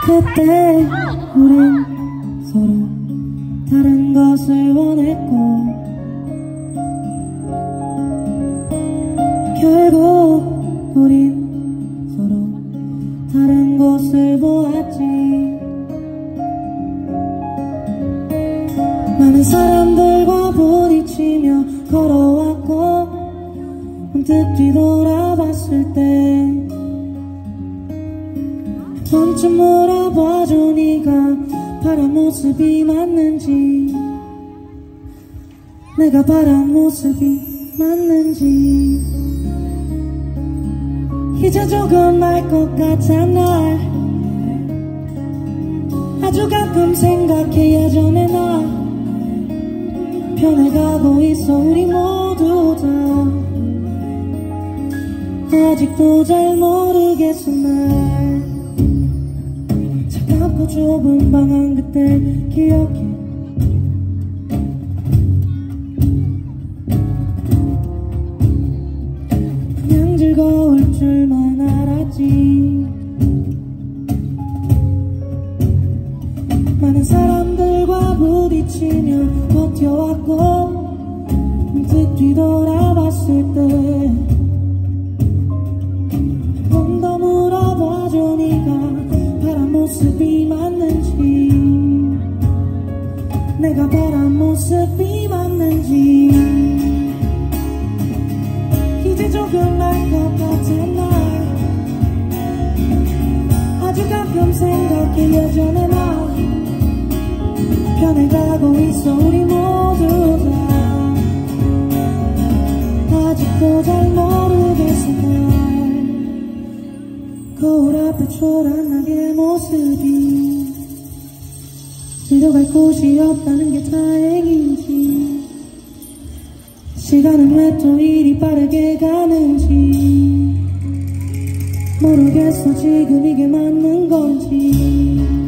그때 우린 서로 다른 것을 원했고 결국 우린 서로 다른 것을 보았지. 많은 사람들과 부딪히며 걸어왔고 문득 뒤돌아봤을 때 번쯤 물어봐줘 네가 바란 모습이 맞는지, 내가 바란 모습이 맞는지. 이제 조금 알 것 같아. 날 아주 가끔 생각해. 예전에 나 변해가고 있어. 우리 모두 다 아직도 잘 모르겠어. 날 차갑고 좁은 방 안 그때 기억해. 그냥 즐거울 줄만 알았지. 많은 사람들과 부딪히며 버텨왔고 문득 뒤돌아봤을 때 좀 더 물어봐줘 네가 바란 모습이 맞는지, 내가 바란 모습이 맞는지. 이제 조금 알 것 같아. 날 아주 가끔 생각해. 예전에 나 변해가고 있어. 우리 모두 다 아직도 잘 모르겠어. 날 거울 앞에 초라하게 모습이 내려갈 곳이 없다는 게 다행인지, 시간은 왜 또 이리 빠르게 가는지 모르겠어. 지금 이게 맞는 건지.